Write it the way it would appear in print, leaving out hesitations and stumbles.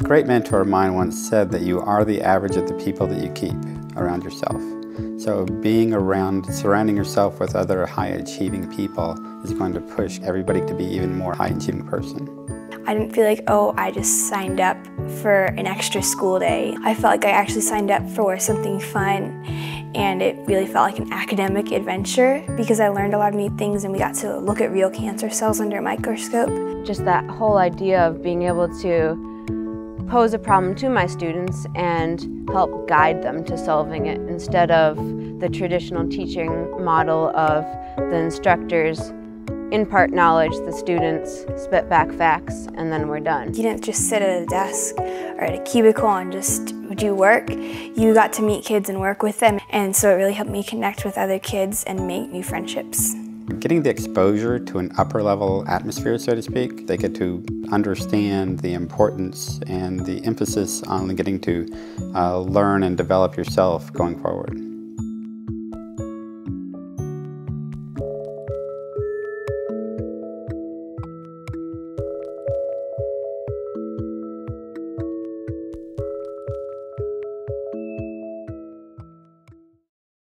great mentor of mine once said that you are the average of the people that you keep around yourself. So surrounding yourself with other high-achieving people is going to push everybody to be even more high-achieving person. I didn't feel like, oh, I just signed up for an extra school day. I felt like I actually signed up for something fun, and it really felt like an academic adventure because I learned a lot of new things and we got to look at real cancer cells under a microscope. Just that whole idea of being able to pose a problem to my students and help guide them to solving it instead of the traditional teaching model of the instructors impart knowledge, the students spit back facts, and then we're done. You didn't just sit at a desk or at a cubicle and just do work. You got to meet kids and work with them, and so it really helped me connect with other kids and make new friendships. Getting the exposure to an upper level atmosphere, so to speak, they get to understand the importance and the emphasis on getting to learn and develop yourself going forward.